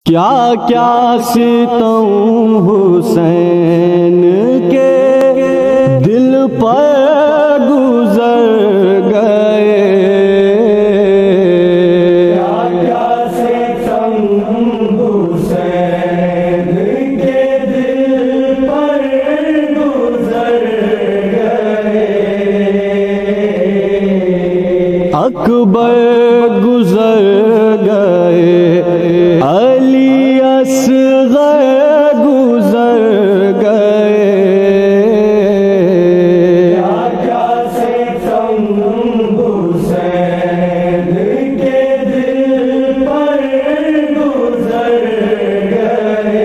क्या क्या सितम हुसैन के दिल पर गुजर गए। क्या क्या सितम हुसैन के दिल पर गुजर गए। अकबर गुजर गए, अली असगर गुजर गए। क्या क्या सितम हुसैन के दिल पर गुजर गए।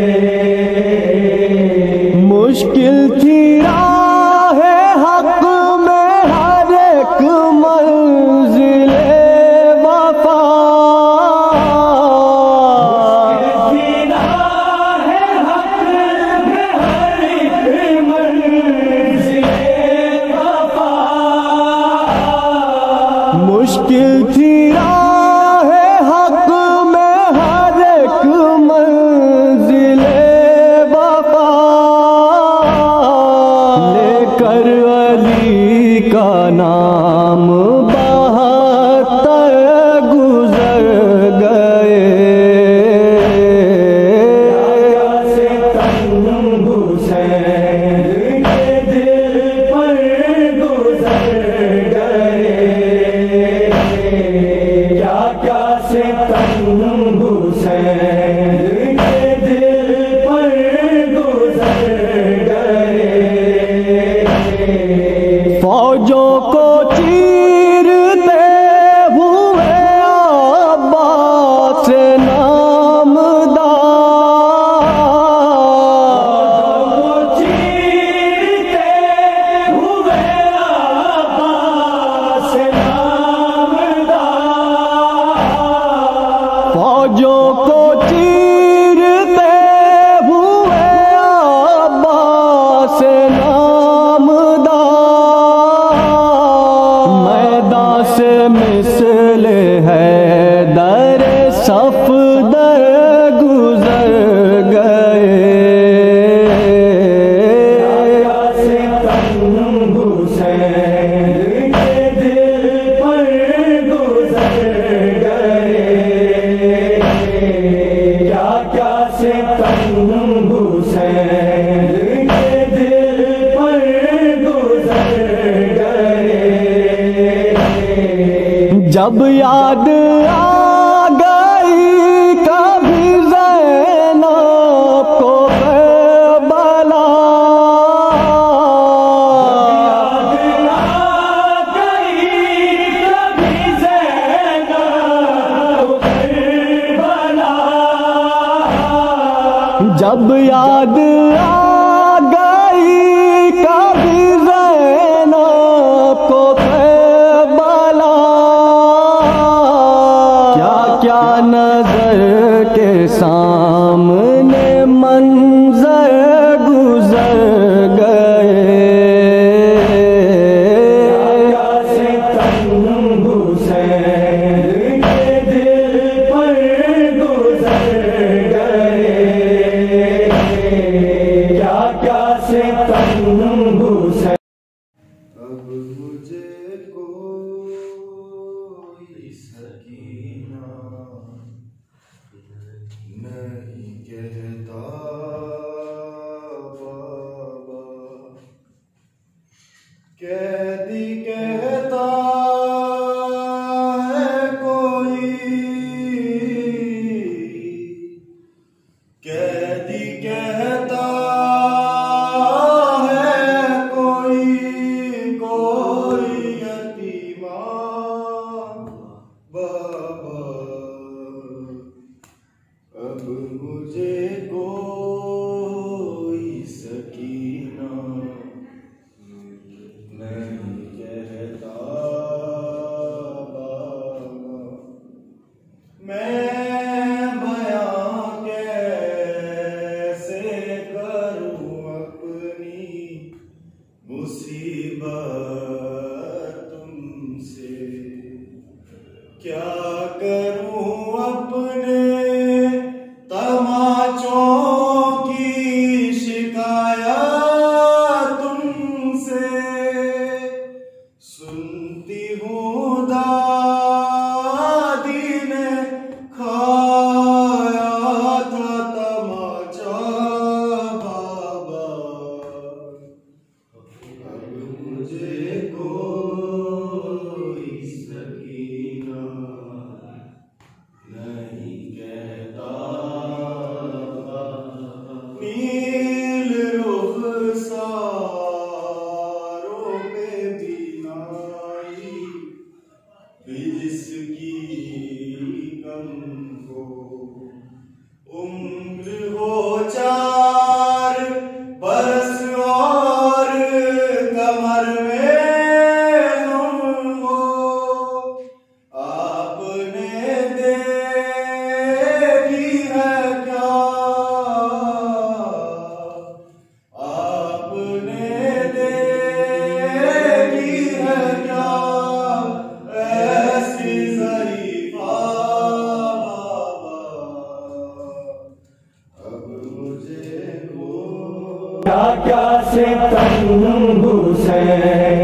मुश्किल थी राह हक में हर एक मंजिले वफा। मुश्किल थी राह हक में हर एक मंजिले वफा। लेकर अली का नाम बहत्तर गुजर गए। हुसैन के दिल पर गुजर गए। क्या क्या सितम हुसैन के दिल पर गुजर गए। फौजों को चीरते हुए अब्बास नामदार। फौजों को चीरते हुए अब्बास नामदार। मैदान से मिसल है दर सफदर गुजर गए। हुसैन के दिल पर गुजर गए। क्या क्या सितम हुसैन के दिल पर गुजर गए। जब याद आ गई कभी ज़ैनब को करबला। जब याद आ गई कभी ज़ैनब को करबला। क्या क्या नजर के सामने मंजर गुजर गए। क्या सितम हुसैन के दिल पर गुजर गए। क्या क्या सितम हुसैन। अब मुझे कोई सकीना नहीं कहता बाबा। कैदी कहता है कोई, कैदी कहता है कोई, कोई यतीमा बाबा। अब मुझे कोई सकीना नहीं कहता बाबा। मैं बयां कैसे करूं अपनी मुसीबत तुमसे। क्या करूं अपने क्या क्या सितम हुसैन